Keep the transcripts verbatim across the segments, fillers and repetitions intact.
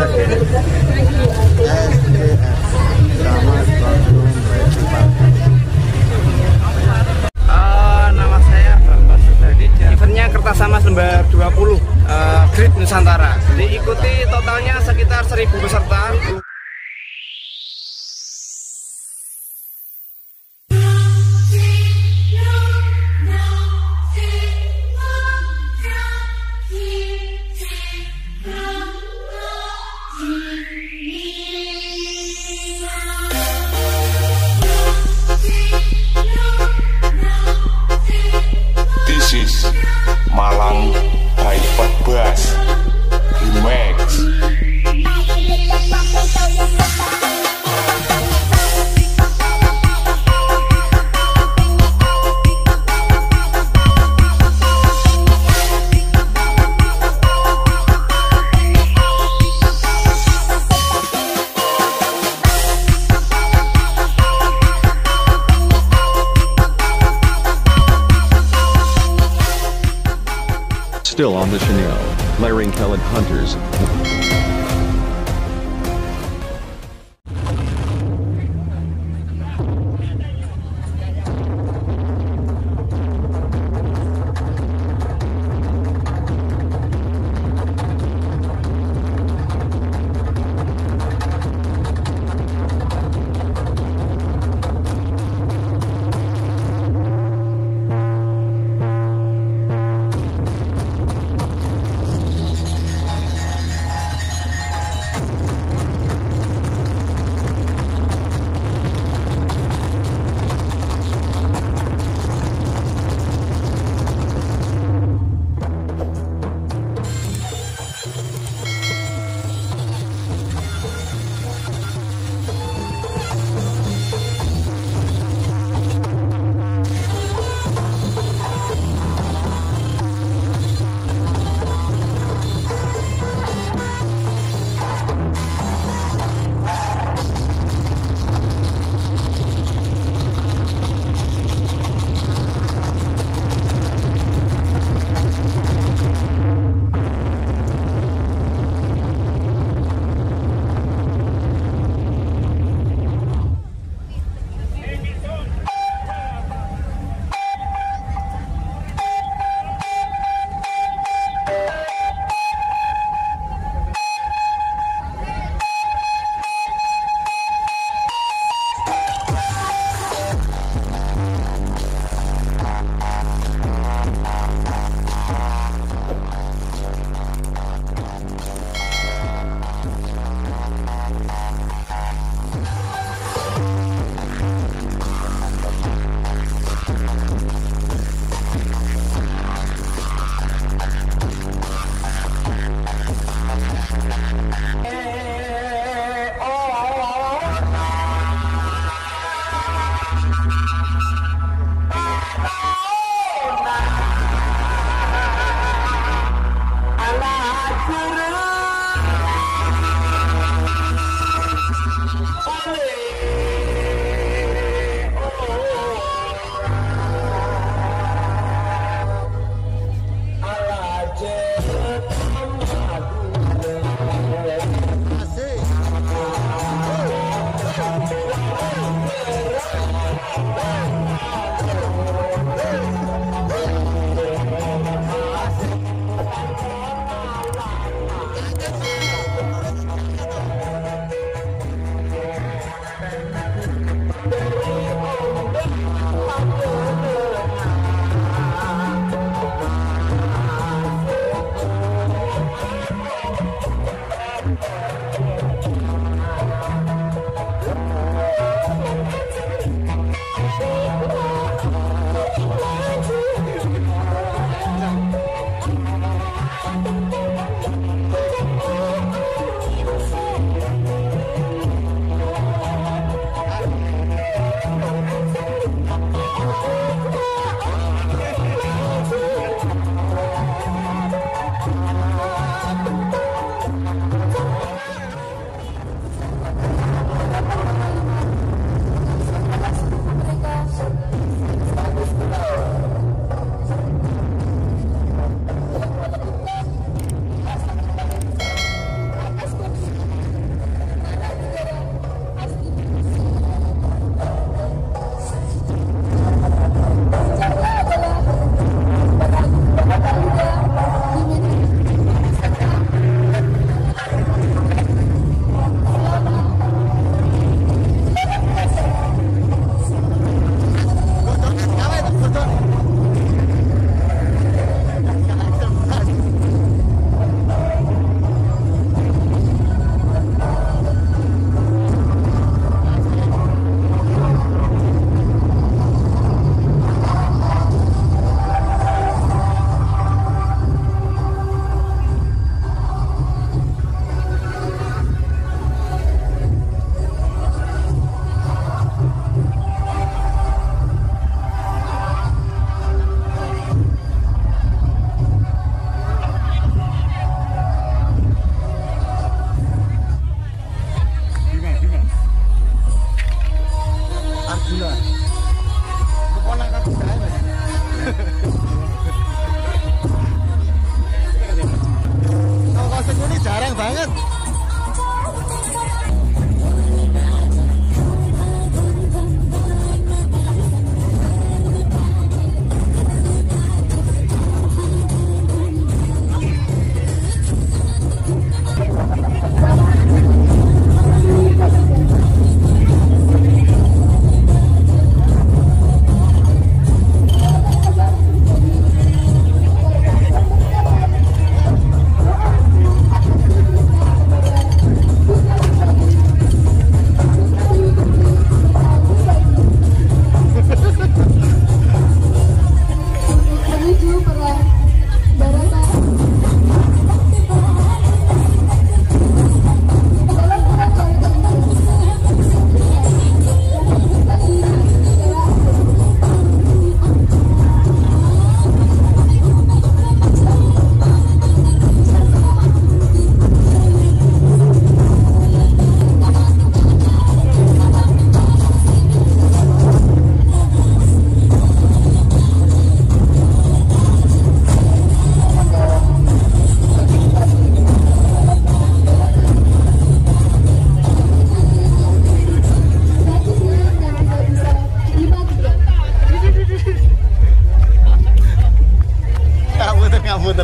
Nama saya Bambang Sudadi. Eventnya Kertasama lembar dua puluh uh, Grid Nusantara. Diikuti totalnya sekitar seribu peserta. Malang by Perbas Remix. Still on the Chanel, Laring Kellet Hunters.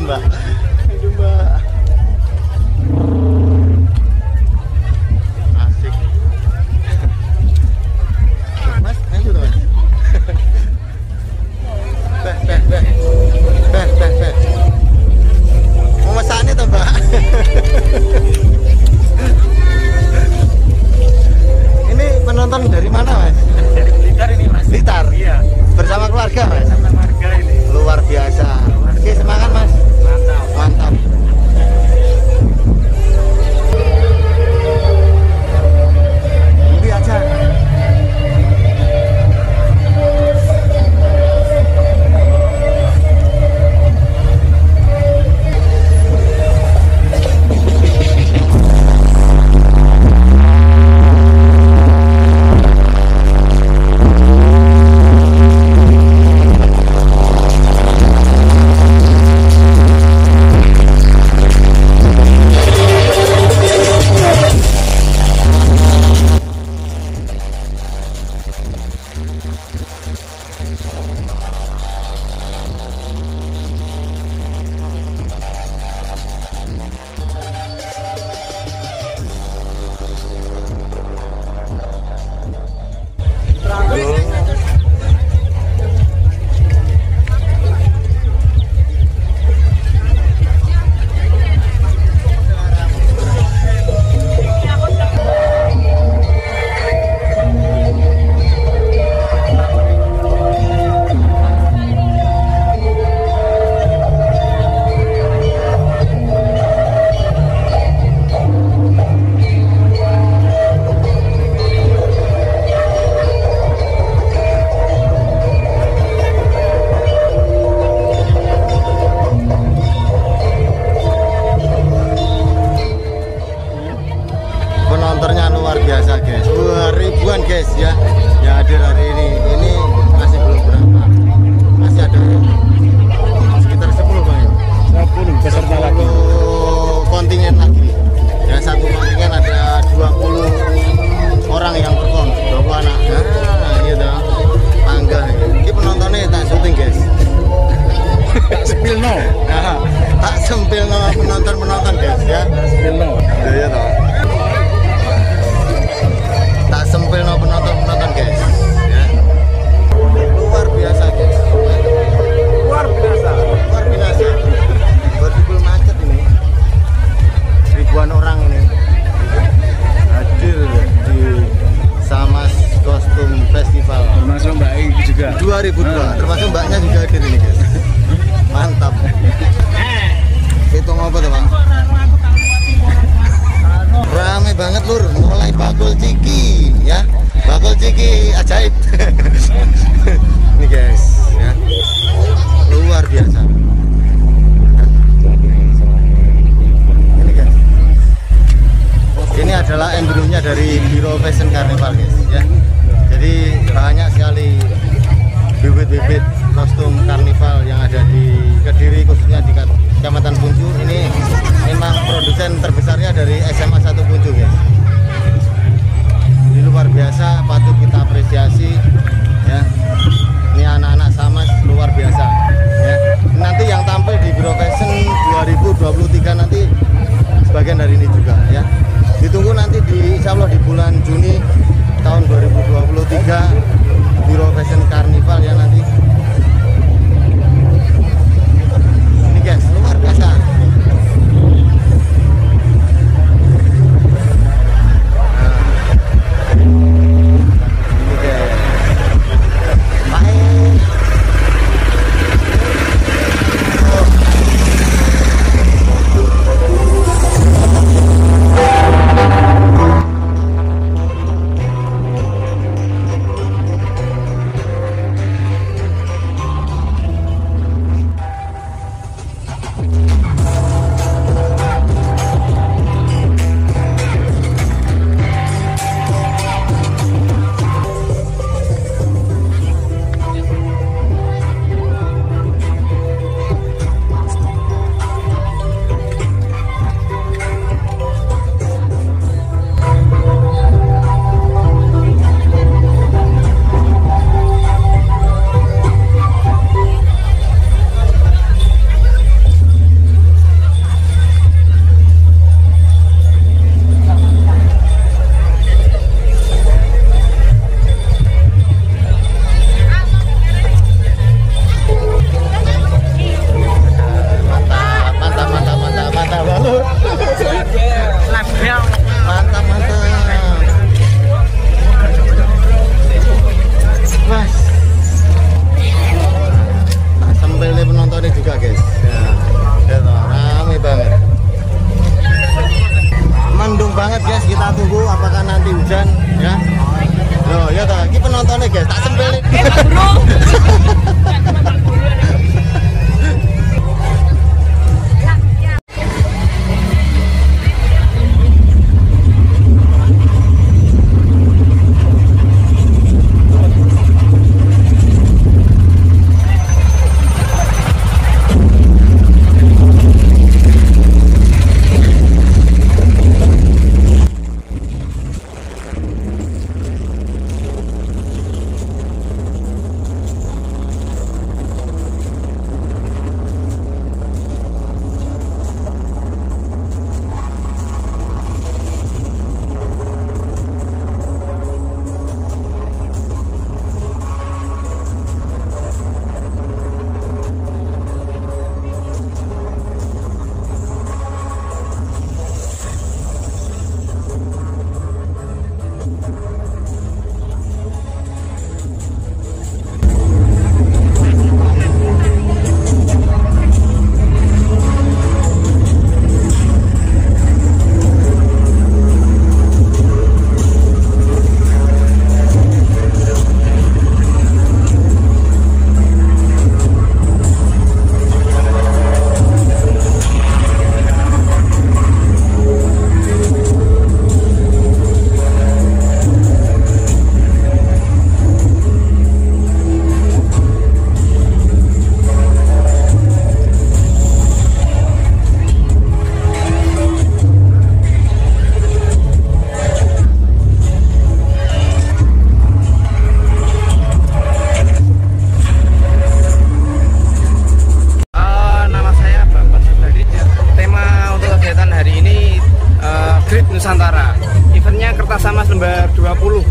Mbak. Aduh Mbak. Asik. Mas, ayo tuh Mas. Beh, beh, beh. Beh, beh, beh. Mau mesannya tuh Mbak. Ini penonton dari mana Mas? Dari Blitar ini Mas. Blitar? Iya. Bersama keluarga Mas? Sama keluarga ini. Luar biasa. Oke, semangat Mas. Mantap. Mantap. Ini aja. Penontonnya luar biasa guys, dua ribuan guys ya yang hadir hari ini. Ini masih belum berapa, masih ada sekitar sepuluh bang ya? sepuluh peserta lagi. Kontingen lagi ya, satu kontingen ada dua puluh orang yang perform, dua puluh anak. Nah iya dong, tangga ini penontonnya tak syuting guys. Tak sepil no. Nah, tak sempil no penonton-penonton guys ya. Sepil no. Iya dong. Tak sempil no penonton-penonton guys ya. Luar biasa guys. Luar biasa. Luar biasa. Betul macet ini. Ribuan orang ini hadir di Samas Kostum Festival Termasuk Mbak I juga. dua ribu dua. Termasuk mbaknya juga hadir ini guys. Mantap. Hitung apa tuh Pak? Rame banget lur, mulai bakul ciki ya, bakul ciki ajaib. Ini guys ya, luar biasa. Ini guys, ini adalah embryonya dari Biro Fashion Carnival guys ya. Jadi banyak sekali bibit-bibit kostum karnival yang ada di Kediri, khususnya di Kecamatan Punju. Ini memang produsen terbesarnya dari S M A satu Punju guys. Ini luar biasa, patut kita apresiasi ya. Ini anak-anak Samas luar biasa ya. Nanti yang tampil di Biro Fashion dua ribu dua puluh tiga nanti sebagian dari ini juga ya. Ditunggu nanti di insya Allah di bulan Juni tahun dua ribu dua puluh tiga Biro Fashion Carnival ya nanti. Ini guys, luar biasa. Nah. Ini guys. Baik. Oh.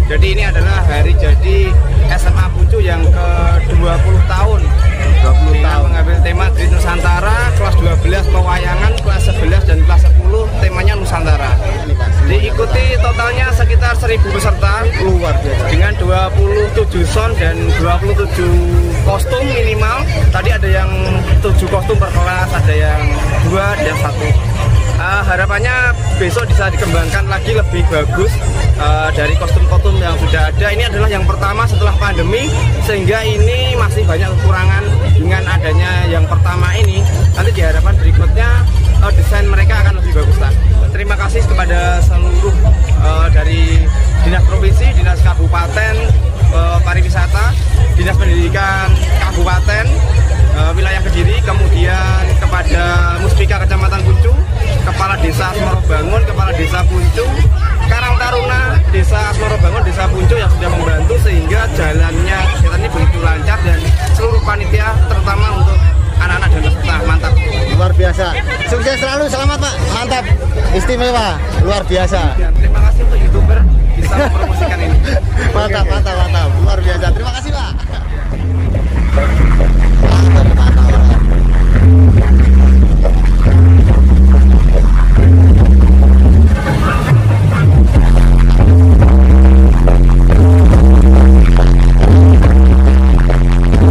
Jadi ini adalah hari jadi S M A Puncu yang ke dua puluh tahun. dua puluh Dengan tahun. mengambil tema Grid Nusantara, kelas dua belas pewayangan, kelas sebelas dan kelas sepuluh temanya Nusantara. Ini Pak. Diikuti totalnya sekitar seribu peserta Luar biasa. dengan dua puluh tujuh sound dan dua puluh tujuh kostum minimal. Tadi ada yang tujuh kostum per kelas, ada yang dua dan satu. Uh, harapannya besok bisa dikembangkan lagi lebih bagus uh, dari kostum-kostum yang sudah ada. Ini adalah yang pertama setelah pandemi, sehingga ini masih banyak kekurangan. Dengan adanya yang pertama ini, nanti diharapkan berikutnya uh, desain mereka akan lebih bagus lah. Terima kasih kepada seluruh uh, dari Dinas Provinsi, Dinas Kabupaten uh, Pariwisata, Dinas Pendidikan Kabupaten uh, wilayah Kediri, kemudian kepada Muspika Kecamatan Puncu, Kepala Desa Asmorobangun, Kepala Desa Puncu, Karang Taruna Desa Asmorobangun, Desa Puncu yang sudah membantu sehingga jalannya kegiatan ini begitu lancar, dan seluruh panitia terutama untuk anak-anak dan peserta. Mantap. Luar biasa. Sukses selalu, selamat Pak. Mantap. Istimewa, luar biasa. Dan terima kasih untuk YouTuber bisa mempromosikan ini. Mantap, mantap, mantap. Luar biasa. Terima kasih Pak.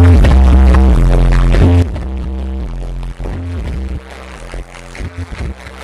Mantap.